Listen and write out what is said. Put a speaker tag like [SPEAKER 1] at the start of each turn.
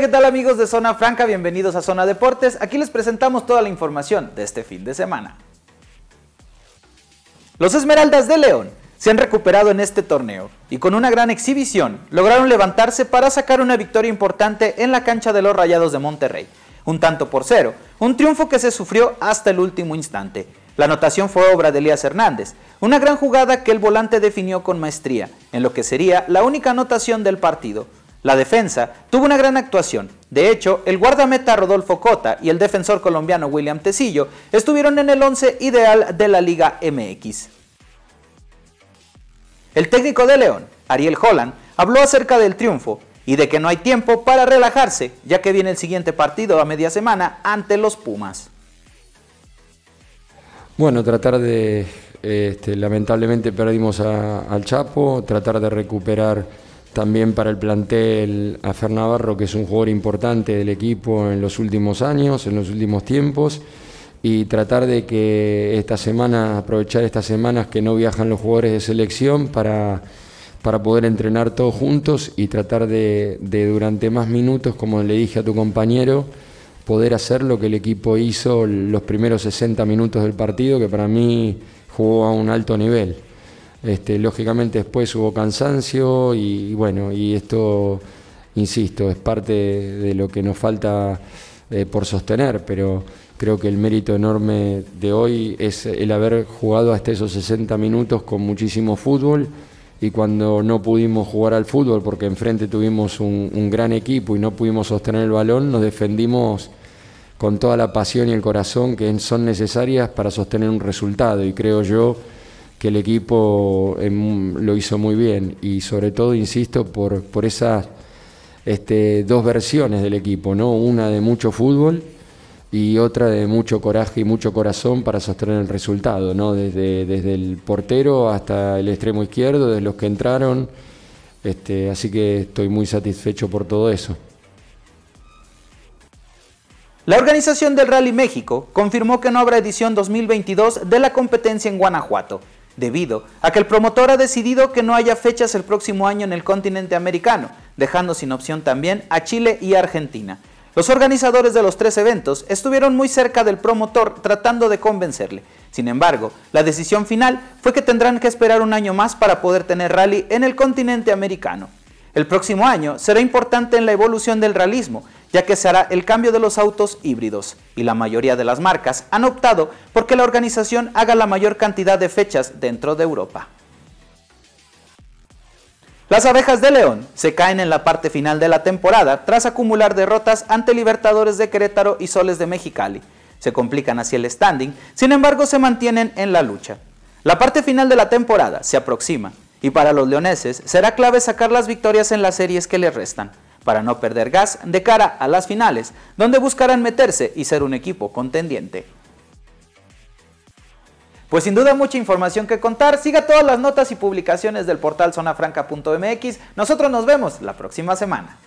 [SPEAKER 1] ¿qué tal amigos de Zona Franca? Bienvenidos a Zona Deportes. Aquí les presentamos toda la información de este fin de semana. Los Esmeraldas de León se han recuperado en este torneo y con una gran exhibición lograron levantarse para sacar una victoria importante en la cancha de los Rayados de Monterrey. 1-0, un triunfo que se sufrió hasta el último instante. La anotación fue obra de Elías Hernández, una gran jugada que el volante definió con maestría, en lo que sería la única anotación del partido. La defensa tuvo una gran actuación. De hecho, el guardameta Rodolfo Cota y el defensor colombiano William Tecillo estuvieron en el 11 ideal de la Liga MX. El técnico de León, Ariel Holland, habló acerca del triunfo y de que no hay tiempo para relajarse, ya que viene el siguiente partido a media semana ante los Pumas.
[SPEAKER 2] Bueno, tratar de, lamentablemente perdimos al Chapo, tratar de recuperar también para el plantel a Fer Navarro, que es un jugador importante del equipo en los últimos años, en los últimos tiempos, y tratar de que esta semana, aprovechar estas semanas que no viajan los jugadores de selección para poder entrenar todos juntos y tratar de durante más minutos, como le dije a tu compañero, poder hacer lo que el equipo hizo los primeros 60 minutos del partido, que para mí jugó a un alto nivel. Lógicamente después hubo cansancio y bueno, y esto, insisto, es parte de lo que nos falta por sostener, pero creo que el mérito enorme de hoy es el haber jugado hasta esos 60 minutos con muchísimo fútbol, y cuando no pudimos jugar al fútbol porque enfrente tuvimos un gran equipo y no pudimos sostener el balón, nos defendimos con toda la pasión y el corazón que son necesarias para sostener un resultado, y creo yo que el equipo lo hizo muy bien, y sobre todo, insisto, por esas dos versiones del equipo, ¿no? Una de mucho fútbol y otra de mucho coraje y mucho corazón para sostener el resultado, ¿no? Desde el portero hasta el extremo izquierdo, desde los que entraron, así que estoy muy satisfecho por todo eso.
[SPEAKER 1] La organización del Rally México confirmó que no habrá edición 2022 de la competencia en Guanajuato, debido a que el promotor ha decidido que no haya fechas el próximo año en el continente americano, dejando sin opción también a Chile y Argentina. Los organizadores de los 3 eventos estuvieron muy cerca del promotor tratando de convencerle. Sin embargo, la decisión final fue que tendrán que esperar un año más para poder tener rally en el continente americano. El próximo año será importante en la evolución del realismo, ya que se hará el cambio de los autos híbridos, y la mayoría de las marcas han optado por que la organización haga la mayor cantidad de fechas dentro de Europa. Las Abejas de León se caen en la parte final de la temporada tras acumular derrotas ante Libertadores de Querétaro y Soles de Mexicali. Se complican así el standing, sin embargo se mantienen en la lucha. La parte final de la temporada se aproxima, y para los leoneses será clave sacar las victorias en las series que les restan, para no perder gas de cara a las finales, donde buscarán meterse y ser un equipo contendiente. Pues sin duda mucha información que contar. Siga todas las notas y publicaciones del portal zonafranca.mx. Nosotros nos vemos la próxima semana.